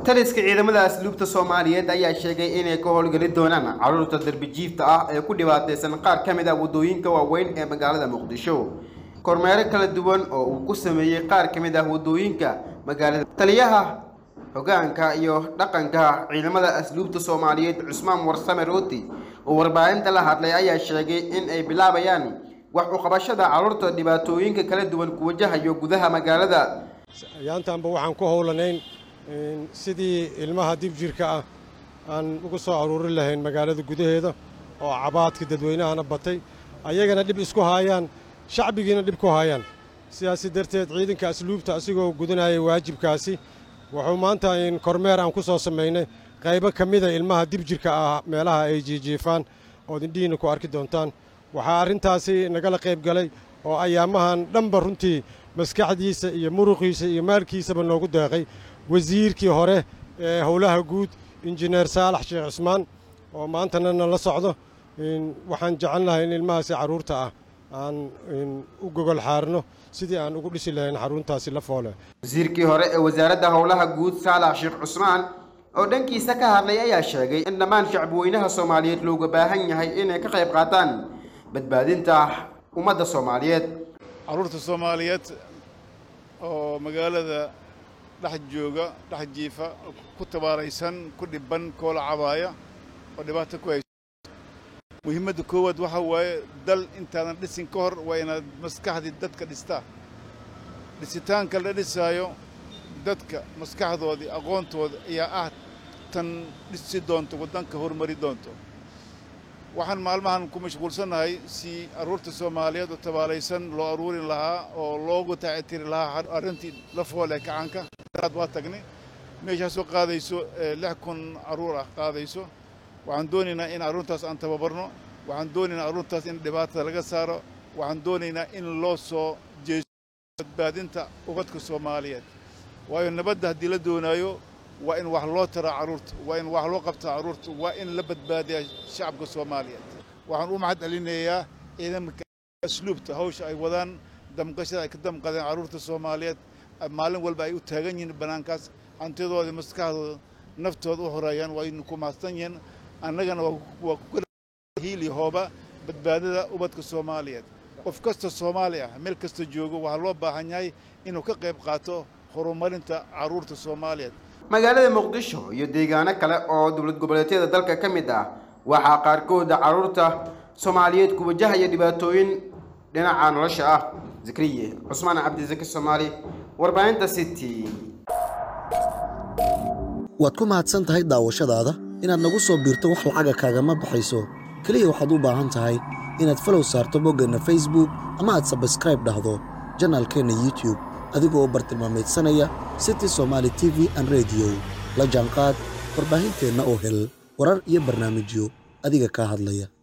taliska ciidamada asluubta Soomaaliyeed ayaa sheegay inay ka howlgali doonaan carruurta darbijiifta ah ee ku dhibaataysan qaar ka mid ah wadooyinka waaweyn ee magaalada Muqdisho. kormeer kala duwan oo uu ku sameeyay qaar ka mid ah wadooyinka magaalada. taliyaha hoggaanka iyo dhaqanka ciidamada asluubta Soomaaliyeed Cusmaan Warsame Rooti oo warbaahinta la hadlay ayaa sheegay in ay bilaabayaan wax u qabashada carruurta dhibaatooyinka kala duwan ku wajahayo gudaha magaalada. yaantaanba waxaan ku howlanayn sidii ilmaha dib jirka ah aan ugu soo aruurin lahayn magaalada gudaheeda oo cabaadka dadweynahana batay ayagana dib isku haayaan shacbigiina dib ku haayaan siyaasi darteed ciidanka asluubta asigoo gudanayay waajibkaasi wuxuu maanta in kormeer aan ku soo sameynay qaybo ka mid ah ilmaha dib jirka ah meelaha ay jiifaan oo indhiina ku arki doontaan waxaa arrintaasi nagala qayb galay oo ayaamahan dhanba runtii maskaxdiisa iyo muruqiisa iyo maalkiisaba noogu deeqay wasiirkii hore ee howlaha guud injineer Saalax Sheekh Cismaan oo maantana la socdo waxaan jecelnahay in ilmahaasi carruurta ah aan u gogol xaarno sidii aan ugu dhisi lahayn xaruntaasi la foole. wasiirkii hore ee wasaaradda howlaha guud Saalax Sheekh Cismaan oo dhankiisa ka hadlay ayaa sheegay in dhammaan shacabweynaha Soomaaliyeed looga baahan yahay inay ka qayb qaataan badbaadinta ummadda Soomaaliyeed. carruurta Soomaaliyeed oo magaalada dhex jooga dhex jiifa ku tabaaraysan ku dhiban koola cabaaya oo dhibaato ku hayso muhiimadda koowaad waxa waaye dal intaadan dhisin ka hor waa inaad maskaxdii dadka dhistaa dhisitaanka la dhisaayo dadka maskaxdoodii aqoontooda ayaa ah tan dhisi doonto waddanka horumari doonto waxaan maalmahan ku mashquulsanahay si carruurta Soomaaliyeed oo tabaalaysan loo aruurin lahaa oo loogu taactiri lahaa arrintii la foole kacanka waa tagnay meeshaasoo qaadayso 6,000 carruur ah qaadayso waxaan doonaynaa in carruurtaas aan tababarno waxaan doonaynaa carruurtaas in dhibaatada laga saaro waxaan doonaynaa in loo soo jeesto badbaadinta ubadka Soomaaliyeed waayo nabadda haddii la doonaayo waa in wax loo tara carruurta waa in wax loo qabtaa carruurta waa in la badbaadiyaa shacabka Soomaaliyeed waxaan u mahadcelinayaa ciidamada asluubta hawsha ay wadaan damqashada ay ka damqadeen carruurta Soomaaliyeed maalin walba ay u taagan yihiin banaankaas hantidooda maskaxdooda naftooda u horeeyaan waa in ku maastan yihiin annagana waa ku hiili hooba badbaadada ubadka Soomaaliyeed qof kasta Soomaali ah meel kasta joogo waxa loo baahan yahay inuu ka qayb qaato horumarinta carruurta Soomaaliyeed. magaalada Muqdisho iyo deegaano kale oo dawlad goboleedyada dalka ka mid ah waxa qaarkood carruurta Soomaaliyeed ku wajahaya dhibaatooyin dhinaca nolosha ah. Zakariya Cusmaan Cabdi Soomaali warbaahinta City. waad ku mahadsan tahay daawashadaada inaad nagu soo biirto wax lacag kaagama baxayso kaliya waxaad u baahan tahay inaad follow saarto boggana Facebook ama aad subscribe dhahdo channelkeena YouTube adigoo bartilmaameedsanaya City Somali TV and Radio la jaanqaad warbaahinteena oo hel warar iyo barnaamijyo adiga ka hadlaya.